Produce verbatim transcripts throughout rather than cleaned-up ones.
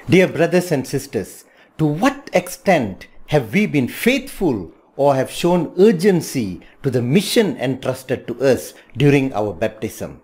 Dear brothers and sisters, to what extent have we been faithful or have shown urgency to the mission entrusted to us during our baptism?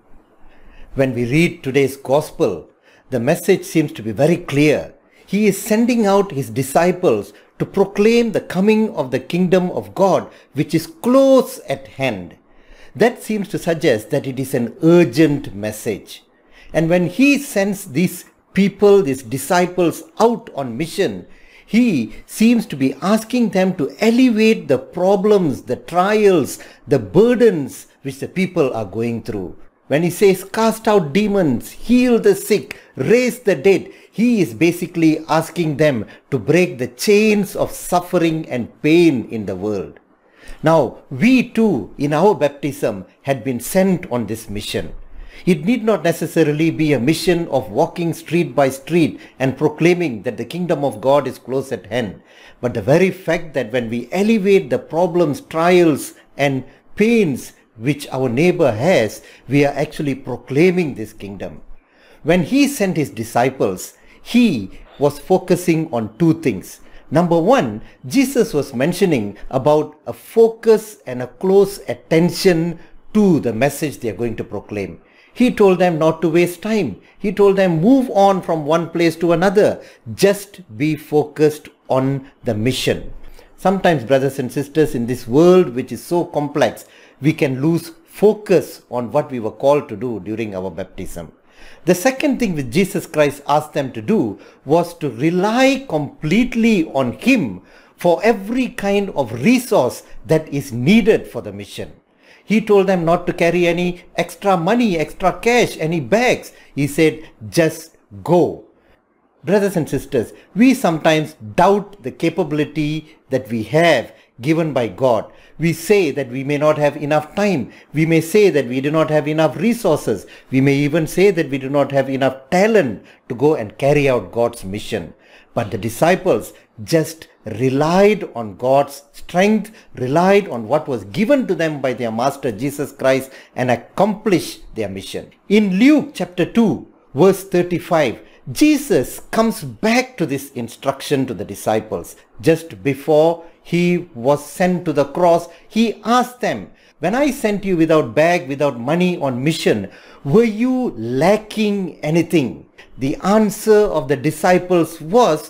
When we read today's gospel, the message seems to be very clear. He is sending out his disciples to proclaim the coming of the kingdom of God, which is close at hand. That seems to suggest that it is an urgent message. And when he sends these people, these disciples out on mission, he seems to be asking them to alleviate the problems, the trials, the burdens which the people are going through. When he says cast out demons, heal the sick, raise the dead, he is basically asking them to break the chains of suffering and pain in the world. Now, we too, in our baptism, had been sent on this mission. It need not necessarily be a mission of walking street by street and proclaiming that the kingdom of God is close at hand. But the very fact that when we elevate the problems, trials and pains which our neighbor has, we are actually proclaiming this kingdom. When he sent his disciples, he was focusing on two things. Number one, Jesus was mentioning about a focus and a close attention to the message they are going to proclaim. He told them not to waste time. He told them move on from one place to another. Just be focused on the mission. Sometimes, brothers and sisters, in this world which is so complex, we can lose focus on what we were called to do during our baptism. The second thing which Jesus Christ asked them to do was to rely completely on him for every kind of resource that is needed for the mission. He told them not to carry any extra money, extra cash, any bags. He said, just go. Brothers and sisters, we sometimes doubt the capability that we have given by God. We say that we may not have enough time. We may say that we do not have enough resources. We may even say that we do not have enough talent to go and carry out God's mission. But the disciples just relied on God's strength, relied on what was given to them by their Master Jesus Christ and accomplished their mission. In Luke chapter two, verse thirty-five, Jesus comes back to this instruction to the disciples. Just before he was sent to the cross, he asked them, when I sent you without bag, without money on mission, were you lacking anything? The answer of the disciples was,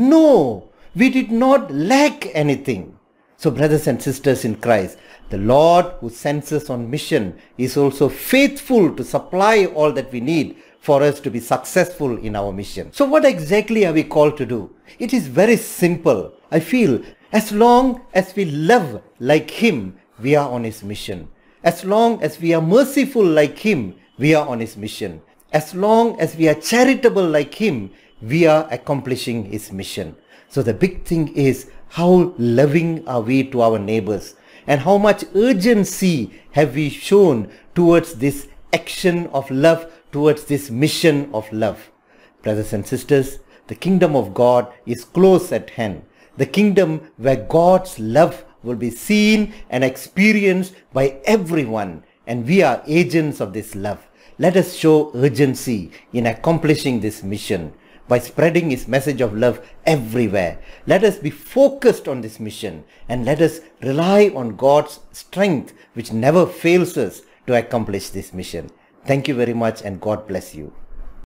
no, we did not lack anything. So brothers and sisters in Christ, the Lord who sends us on mission is also faithful to supply all that we need for us to be successful in our mission. So what exactly are we called to do? It is very simple. I feel as long as we love like him, we are on his mission. As long as we are merciful like him, we are on his mission. As long as we are charitable like him, we are accomplishing his mission. So the big thing is, how loving are we to our neighbors? And how much urgency have we shown towards this action of love, towards this mission of love? Brothers and sisters, the kingdom of God is close at hand. The kingdom where God's love will be seen and experienced by everyone. And we are agents of this love. Let us show urgency in accomplishing this mission by spreading his message of love everywhere. Let us be focused on this mission and let us rely on God's strength which never fails us to accomplish this mission. Thank you very much and God bless you.